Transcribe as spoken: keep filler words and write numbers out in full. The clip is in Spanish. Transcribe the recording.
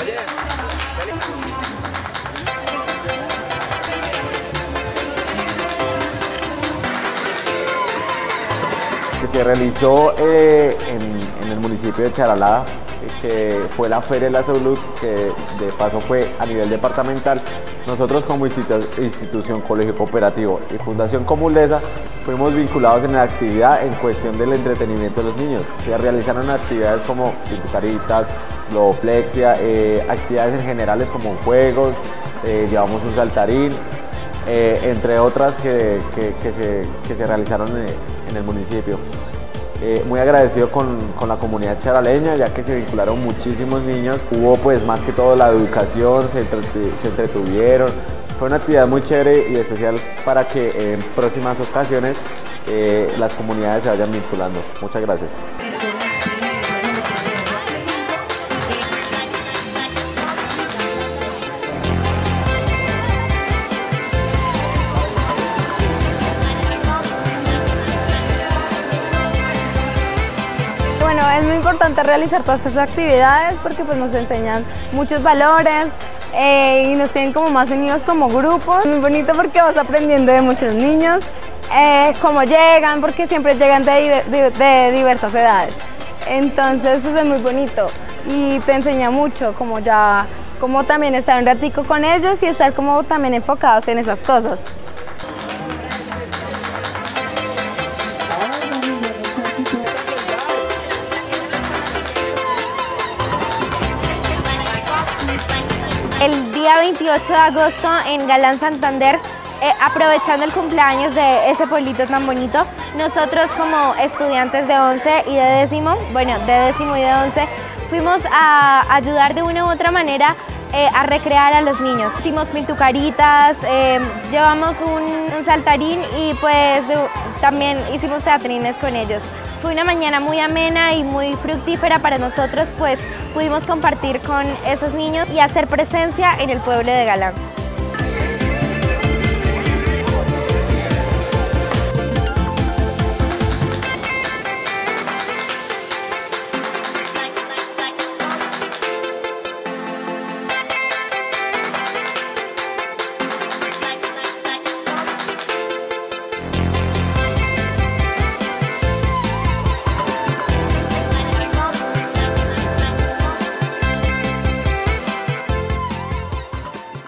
Que se realizó eh, en, en el municipio de Charalá, que fue la Feria de la Salud, que de paso fue a nivel departamental. Nosotros como institu institución, colegio cooperativo y Fundación Comulesa fuimos vinculados en la actividad en cuestión del entretenimiento de los niños. Se realizaron actividades como pintucaritas, globoplexia, eh, actividades en generales como juegos, eh, llevamos un saltarín, eh, entre otras que, que, que, se, que se realizaron en, en el municipio. Eh, muy agradecido con, con la comunidad charaleña, ya que se vincularon muchísimos niños. Hubo pues más que todo la educación, se, entre, se entretuvieron. Fue una actividad muy chévere y especial para que en próximas ocasiones eh, las comunidades se vayan vinculando. Muchas gracias. Bueno, es muy importante realizar todas estas actividades porque pues, nos enseñan muchos valores eh, y nos tienen como más unidos como grupo. Es muy bonito porque vas aprendiendo de muchos niños, eh, cómo llegan, porque siempre llegan de, de, de diversas edades. Entonces pues, es muy bonito y te enseña mucho, como ya, como también estar un ratico con ellos y estar como también enfocados en esas cosas. El día veintiocho de agosto en Galán, Santander, eh, aprovechando el cumpleaños de ese pueblito tan bonito, nosotros como estudiantes de once y de décimo, bueno, de décimo y de once, fuimos a ayudar de una u otra manera eh, a recrear a los niños. Hicimos pintucaritas, eh, llevamos un, un saltarín y pues de, también hicimos teatrines con ellos. Fue una mañana muy amena y muy fructífera para nosotros, pues pudimos compartir con esos niños y hacer presencia en el pueblo de Galán.